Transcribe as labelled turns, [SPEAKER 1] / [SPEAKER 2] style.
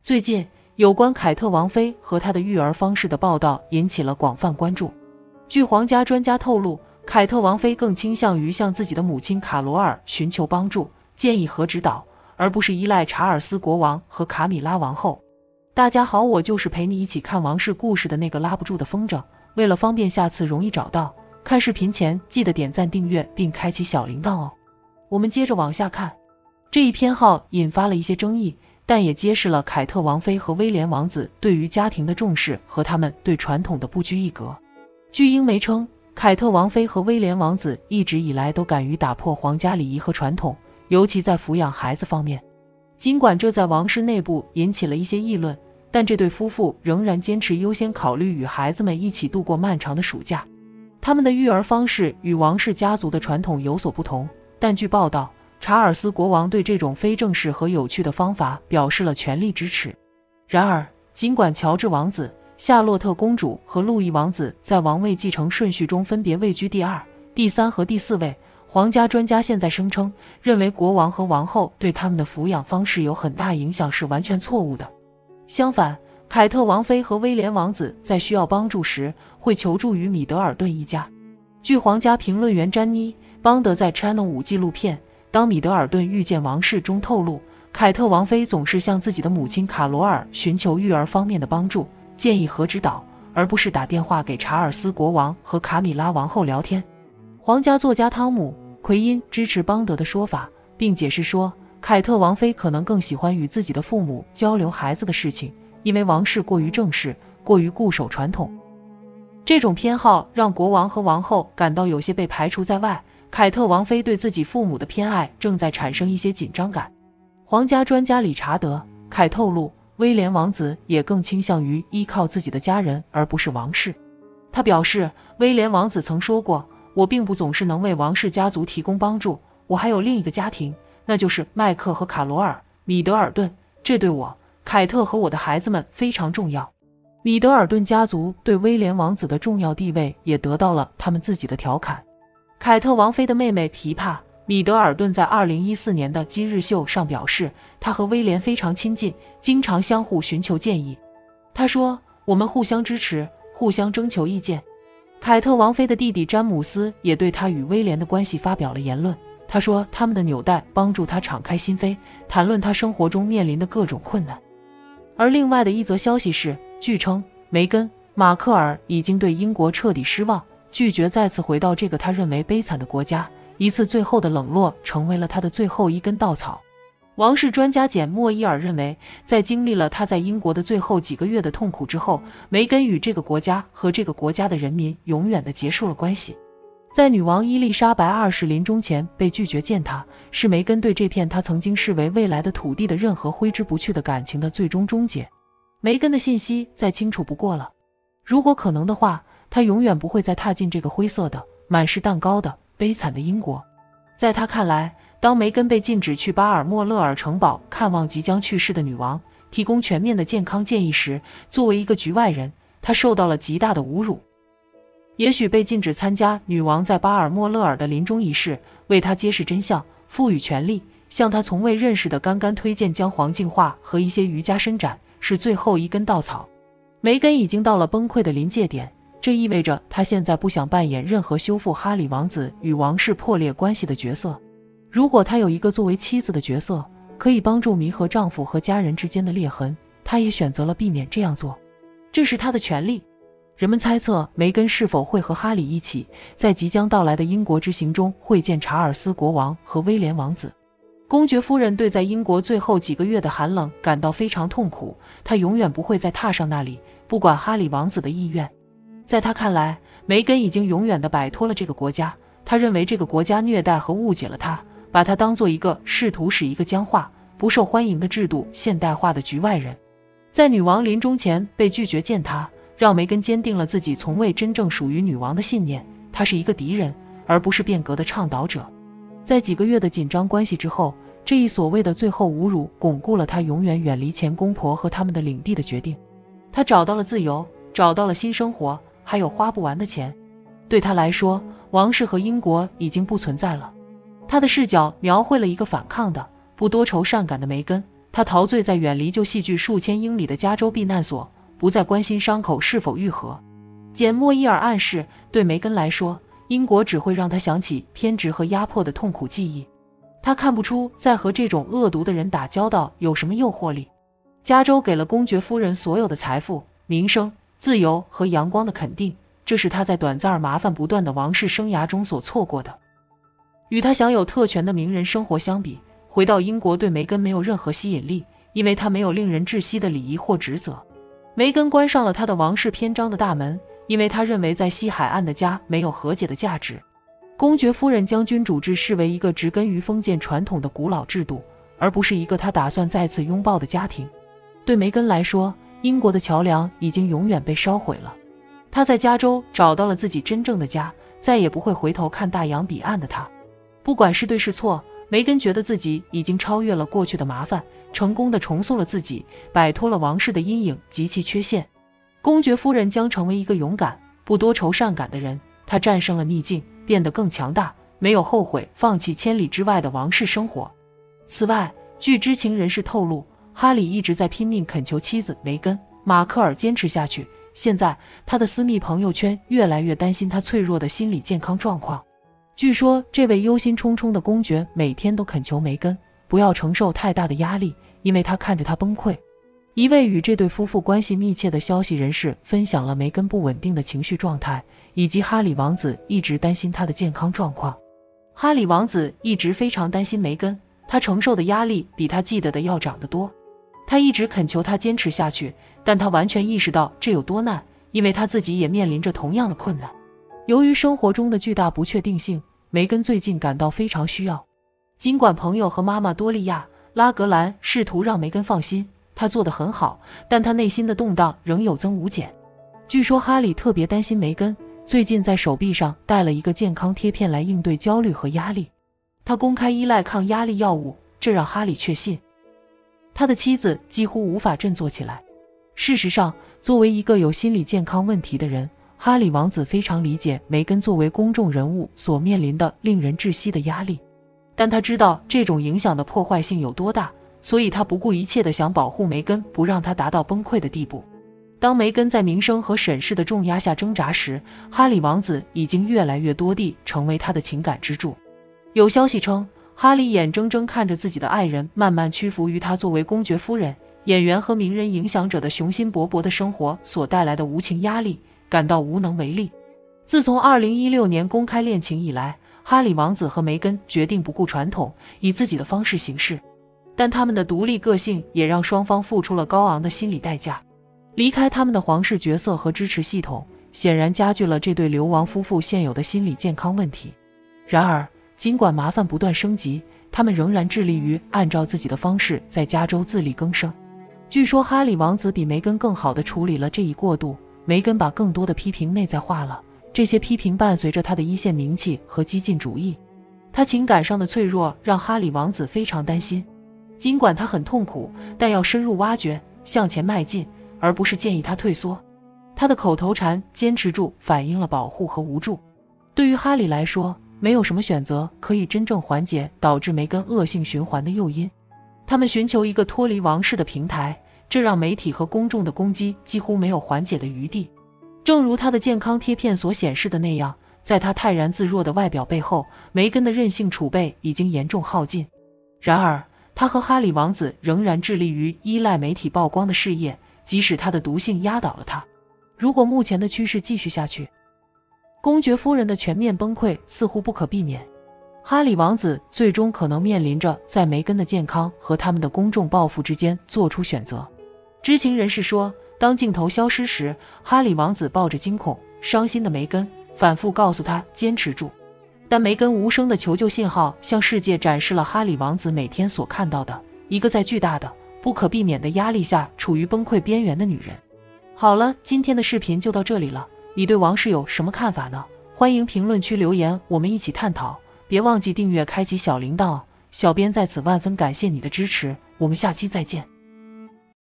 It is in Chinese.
[SPEAKER 1] 最近，有关凯特王妃和她的育儿方式的报道引起了广泛关注。据皇家专家透露，凯特王妃更倾向于向自己的母亲卡罗尔寻求帮助、建议和指导，而不是依赖查尔斯国王和卡米拉王后。大家好，我就是陪你一起看王室故事的那个拉不住的风筝。为了方便下次容易找到，看视频前记得点赞、订阅并开启小铃铛哦。我们接着往下看，这一篇号引发了一些争议，但也揭示了凯特王妃和威廉王子对于家庭的重视和他们对传统的不拘一格。据英媒称，凯特王妃和威廉王子一直以来都敢于打破皇家礼仪和传统，尤其在抚养孩子方面。尽管这在王室内部引起了一些议论，但这对夫妇仍然坚持优先考虑与孩子们一起度过漫长的暑假。他们的育儿方式与王室家族的传统有所不同，但据报道，查尔斯国王对这种非正式和有趣的方法表示了全力支持。然而，尽管乔治王子、夏洛特公主和路易王子在王位继承顺序中分别位居第2、第3和第4位，皇家专家现在声称，认为国王和王后对他们的抚养方式有很大影响是完全错误的。相反，凯特王妃和威廉王子在需要帮助时会求助于米德尔顿一家。据皇家评论员詹妮·邦德在 Channel 5纪录片《当米德尔顿遇见王室》中透露，凯特王妃总是向自己的母亲卡罗尔寻求育儿方面的帮助、建议和指导，而不是打电话给查尔斯国王和卡米拉王后聊天。皇家作家汤姆·奎因支持邦德的说法，并解释说，凯特王妃可能更喜欢与自己的父母交流孩子的事情，因为王室过于正式，过于固守传统。这种偏好让国王和王后感到有些被排除在外，凯特王妃对自己父母的偏爱正在产生一些紧张感。皇家专家理查德·凯透露，威廉王子也更倾向于依靠自己的家人而不是王室。他表示，威廉王子曾说过，我并不总是能为王室家族提供帮助，我还有另一个家庭，那就是麦克和卡罗尔·米德尔顿，这对我、凯特和我的孩子们非常重要。米德尔顿家族对威廉王子的重要地位也得到了他们自己的调侃。凯特王妃的妹妹琵琶·米德尔顿在2014年的今日秀上表示，她和威廉非常亲近，经常相互寻求建议。她说，我们互相支持，互相征求意见。凯特王妃的弟弟詹姆斯也对她与威廉的关系发表了言论。他说，他们的纽带帮助他敞开心扉，谈论他生活中面临的各种困难。而另外的一则消息是，据称梅根·马克尔已经对英国彻底失望，拒绝再次回到这个他认为悲惨的国家，一次最后的冷落成为了他的最后一根稻草。王室专家简·莫伊尔认为，在经历了他在英国的最后几个月的痛苦之后，梅根与这个国家和这个国家的人民永远地结束了关系。在女王伊丽莎白2世临终前被拒绝见她，是梅根对这片她曾经视为未来的土地的任何挥之不去的感情的最终终结。梅根的信息再清楚不过了。如果可能的话，她永远不会再踏进这个灰色的、满是蛋糕的、悲惨的英国。在她看来，当梅根被禁止去巴尔莫勒尔城堡看望即将去世的女王，提供全面的健康建议时，作为一个局外人，她受到了极大的侮辱。也许被禁止参加女王在巴尔莫勒尔的临终仪式，为她揭示真相，赋予权力，向她从未认识的干干推荐姜黄净化和一些瑜伽伸展，是最后一根稻草。梅根已经到了崩溃的临界点，这意味着她现在不想扮演任何修复哈里王子与王室破裂关系的角色。如果她有一个作为妻子的角色，可以帮助弥合丈夫和家人之间的裂痕，她也选择了避免这样做，这是她的权利。人们猜测梅根是否会和哈里一起在即将到来的英国之行中会见查尔斯国王和威廉王子。公爵夫人对在英国最后几个月的寒冷感到非常痛苦，她永远不会再踏上那里，不管哈里王子的意愿。在她看来，梅根已经永远地摆脱了这个国家，她认为这个国家虐待和误解了她，把她当作一个试图使一个僵化、不受欢迎的制度现代化的局外人。在女王临终前被拒绝见她，让梅根坚定了自己从未真正属于女王的信念，她是一个敌人，而不是变革的倡导者。在几个月的紧张关系之后，这一所谓的最后侮辱巩固了她永远远离前公婆和他们的领地的决定。她找到了自由，找到了新生活，还有花不完的钱。对她来说，王室和英国已经不存在了。她的视角描绘了一个反抗的、不多愁善感的梅根， 他陶醉在远离旧戏剧数千英里的加州避难所，不再关心伤口是否愈合。简·莫伊尔暗示，对梅根来说，英国只会让他想起偏执和压迫的痛苦记忆。他看不出在和这种恶毒的人打交道有什么诱惑力。加州给了公爵夫人所有的财富、名声、自由和阳光的肯定，这是他在短暂而麻烦不断的王室生涯中所错过的。与他享有特权的名人生活相比，回到英国对梅根没有任何吸引力，因为他没有令人窒息的礼仪或职责。梅根关上了他的王室篇章的大门，因为他认为在西海岸的家没有和解的价值。公爵夫人将君主制视为一个植根于封建传统的古老制度，而不是一个他打算再次拥抱的家庭。对梅根来说，英国的桥梁已经永远被烧毁了。他在加州找到了自己真正的家，再也不会回头看大洋彼岸的他。不管是对是错，梅根觉得自己已经超越了过去的麻烦，成功地重塑了自己，摆脱了王室的阴影及其缺陷。公爵夫人将成为一个勇敢、不多愁善感的人，她战胜了逆境，变得更强大，没有后悔放弃千里之外的王室生活。此外，据知情人士透露，哈里一直在拼命恳求妻子梅根·马克尔坚持下去。现在，他的私密朋友圈越来越担心他脆弱的心理健康状况。据说，这位忧心忡忡的公爵每天都恳求梅根不要承受太大的压力，因为他看着他崩溃。一位与这对夫妇关系密切的消息人士分享了梅根不稳定的情绪状态，以及哈里王子一直担心他的健康状况。哈里王子一直非常担心梅根，他承受的压力比他记得的要长得多。他一直恳求他坚持下去，但他完全意识到这有多难，因为他自己也面临着同样的困难。由于生活中的巨大不确定性，梅根最近感到非常需要。尽管朋友和妈妈多利亚·拉格兰试图让梅根放心，他做得很好，但他内心的动荡仍有增无减。据说哈里特别担心梅根，最近在手臂上戴了一个健康贴片来应对焦虑和压力。他公开依赖抗压力药物，这让哈里确信他的妻子几乎无法振作起来。事实上，作为一个有心理健康问题的人，哈里王子非常理解梅根作为公众人物所面临的令人窒息的压力，但他知道这种影响的破坏性有多大，所以他不顾一切地想保护梅根，不让他达到崩溃的地步。当梅根在名声和审视的重压下挣扎时，哈里王子已经越来越多地成为他的情感支柱。有消息称，哈里眼睁睁看着自己的爱人慢慢屈服于他作为公爵夫人、演员和名人影响者的雄心勃勃的生活所带来的无情压力，感到无能为力。自从2016年公开恋情以来，哈里王子和梅根决定不顾传统，以自己的方式行事，但他们的独立个性也让双方付出了高昂的心理代价。离开他们的皇室角色和支持系统，显然加剧了这对流亡夫妇现有的心理健康问题。然而，尽管麻烦不断升级，他们仍然致力于按照自己的方式在加州自力更生。据说哈里王子比梅根更好地处理了这一过渡，梅根把更多的批评内在化了，这些批评伴随着他的一线名气和激进主义。他情感上的脆弱让哈里王子非常担心，尽管他很痛苦，但要深入挖掘，向前迈进，而不是建议他退缩。他的口头禅坚持住反映了保护和无助。对于哈里来说，没有什么选择可以真正缓解导致梅根恶性循环的诱因。他们寻求一个脱离王室的平台，这让媒体和公众的攻击几乎没有缓解的余地。正如他的健康贴片所显示的那样，在他泰然自若的外表背后，梅根的韧性储备已经严重耗尽。然而，他和哈里王子仍然致力于依赖媒体曝光的事业，即使他的毒性压倒了他。如果目前的趋势继续下去，公爵夫人的全面崩溃似乎不可避免。哈里王子最终可能面临着在梅根的健康和他们的公众抱负之间做出选择。知情人士说，当镜头消失时，哈里王子抱着惊恐、伤心的梅根，反复告诉他坚持住。但梅根无声的求救信号向世界展示了哈里王子每天所看到的一个在巨大的、不可避免的压力下处于崩溃边缘的女人。好了，今天的视频就到这里了，你对王室有什么看法呢？欢迎评论区留言，我们一起探讨。别忘记订阅，开启小铃铛哦。小编在此万分感谢你的支持，我们下期再见。